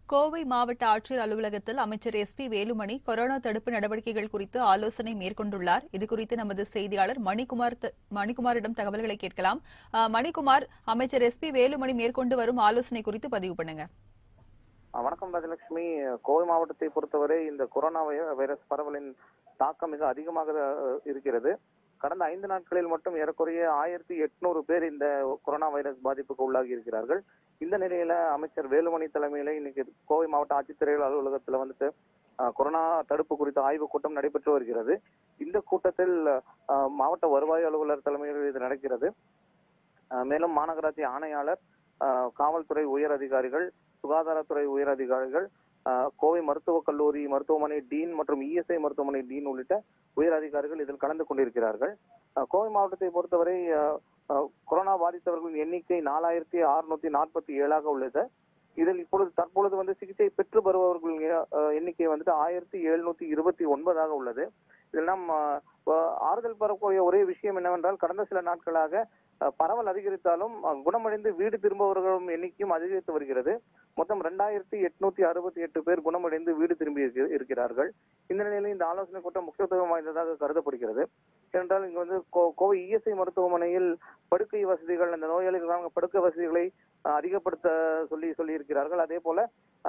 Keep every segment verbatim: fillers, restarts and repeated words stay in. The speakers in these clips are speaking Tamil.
கோவை மாவட்ட ஆட்சியர் அலுவலகத்தில் அமைச்சர் எஸ் பி வேலுமணி கொரோனா தடுப்பு நடவடிக்கைகள் குறித்து ஆலோசனை மேற்கொண்டுள்ளார். இதுகுறித்து நமது செய்தியாளர் மணிக்குமார் மணிக்குமாரிடம் தகவல்களை கேட்கலாம். மணிக்குமார், அமைச்சர் எஸ் பி வேலுமணி மேற்கொண்டு வரும் ஆலோசனை குறித்து பதிவு பண்ணுங்க. வணக்கம் ராஜலட்சுமி. கோவை மாவட்டத்தை பொறுத்தவரை இந்த கொரோனா வைரஸ் பரவலின் தாக்கம் மிக அதிகமாக இருக்கிறது. கடந்த ஐந்து நாட்களில் மட்டும் ஏறக்குறைய ஆயிரத்தி எட்நூறு பேர் இந்த கொரோனா வைரஸ் பாதிப்புக்கு உள்ளாகி இருக்கிறார்கள். இந்த நிலையில அமைச்சர் வேலுமணி தலைமையில இன்னைக்கு கோவை மாவட்ட ஆட்சித்தலைவர் அலுவலகத்துல வந்துட்டு கொரோனா தடுப்பு குறித்த ஆய்வுக் கூட்டம் நடைபெற்று வருகிறது. இந்த கூட்டத்தில் மாவட்ட வருவாய் அலுவலர் தலைமையில் இது நடக்கிறது. மேலும் மாநகராட்சி ஆணையாளர், காவல்துறை உயர் அதிகாரிகள், சுகாதாரத்துறை உயர் அதிகாரிகள், கோவை மருத்துவக் கல்லூரி மருத்துவமனை டீன் மற்றும் இஎஸ்ஐ மருத்துவமனை டீன் உள்ளிட்ட உயர் அதிகாரிகள் இதில் கலந்து கொண்டிருக்கிறார்கள். கோவை மாவட்டத்தை பொறுத்தவரை கொரோனா பாதித்தவர்களின் எண்ணிக்கை நாலாயிரத்தி அறுநூத்தி நாற்பத்தி ஏழாக உள்ளது. இதில் இப்பொழுது தற்பொழுது வந்து சிகிச்சை பெற்று வருபவர்களின் எண்ணிக்கை வந்துட்டு ஆயிரத்தி எழுநூத்தி இருபத்தி ஒன்பதாக உள்ளது. இதெல்லாம் ஆறுதல் பெறக்கூடிய ஒரே விஷயம் என்னவென்றால், கடந்த சில நாட்களாக பரவல் அதிகரித்தாலும் குணமடைந்து வீடு திரும்புபவர்களும் எண்ணிக்கையும் அதிகரித்து வருகிறது. மொத்தம் இரண்டாயிரத்தி எட்நூத்தி அறுபத்தி எட்டு பேர் குணமடைந்து வீடு திரும்பி இருக்கிறார்கள். இந்த நிலையில் இந்த ஆலோசனை கூட்டம் முக்கியத்துவம் வாய்ந்ததாக கருதப்படுகிறது. ஏனென்றால் இங்கு வந்து கோவை இஎஸ்ஐ மருத்துவமனையில் படுக்கை வசதிகள், அந்த நோயாளிகளுக்கான படுக்கை வசதிகளை அதிகப்படுத்த சொல்லி சொல்லி இருக்கிறார்கள். அதே போல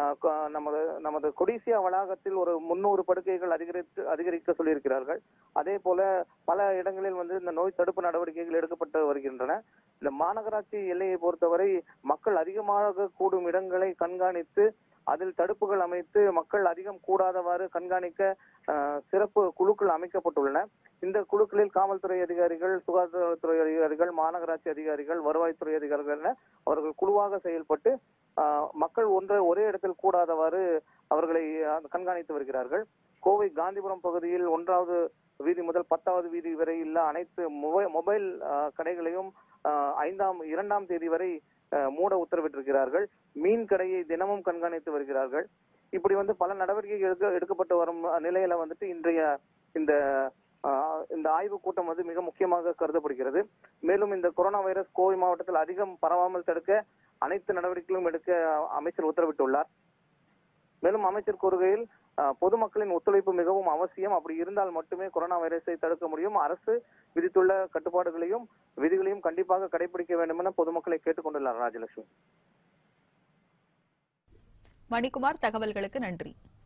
நமது நமது கொடிசியா வளாகத்தில் ஒரு முன்னூறு படுக்கைகள் அதிகரித்து அதிகரிக்க சொல்லியிருக்கிறார்கள். அதே போல பல இடங்களில் வந்து இந்த நோய் தடுப்பு நடவடிக்கைகள் எடுக்கப்பட்டு வருகின்றன. இந்த மாநகராட்சி எல்லையை பொறுத்தவரை மக்கள் அதிகமாக கூடும் இடங்களை கண்காணித்து அதில் தடுப்புகள் அமைத்து மக்கள் அதிகம் கூடாதவாறு கண்காணிக்க சிறப்பு குழுக்கள் அமைக்கப்பட்டுள்ளன. இந்த குழுக்களில் காவல்துறை அதிகாரிகள், சுகாதாரத்துறை அதிகாரிகள், மாநகராட்சி அதிகாரிகள், வருவாய்த்துறை அதிகாரிகள் என அவர்கள் குழுவாக செயல்பட்டு மக்கள் ஒன்றை ஒரே இடத்தில் கூடாதவாறு அவர்களை கண்காணித்து வருகிறார்கள். கோவை காந்திபுரம் பகுதியில் ஒன்றாவது வீதி முதல் பத்தாவது வீதி வரை உள்ள அனைத்து மொபைல் கடைகளையும் ஐந்தாம் இரண்டாம் தேதி வரை மூட உத்தரவிட்டிருக்கிறார்கள். மீன் கடையை தினமும் கண்காணித்து வருகிறார்கள். இப்படி வந்து பல நடவடிக்கைகள் எடுக்க எடுக்கப்பட்டு வரும் நிலையில வந்துட்டு இன்றைய இந்த இந்த ஆய்வுக் கூட்டம் வந்து மிக முக்கியமாக கருதப்படுகிறது. மேலும் இந்த கொரோனா வைரஸ் கோவை மாவட்டத்தில் அதிகம் பரவாமல் தடுக்க அனைத்து நடவடிக்கைகளும் எடுக்க அமைச்சர் உத்தரவிட்டுள்ளார். மேலும் அமைச்சர் கூறுகையில், பொதுமக்களின் ஒத்துழைப்பு மிகவும் அவசியம். அப்படி இருந்தால் மட்டுமே கொரோனா வைரஸை தடுக்க முடியும். அரசு விதித்துள்ள கட்டுப்பாடுகளையும் விதிகளையும் கண்டிப்பாக கடைபிடிக்க வேண்டும் என பொதுமக்களை கேட்டுக் கொண்டுள்ளார். ராஜலட்சுமி. மணிக்குமார், தகவல்களுக்கு நன்றி.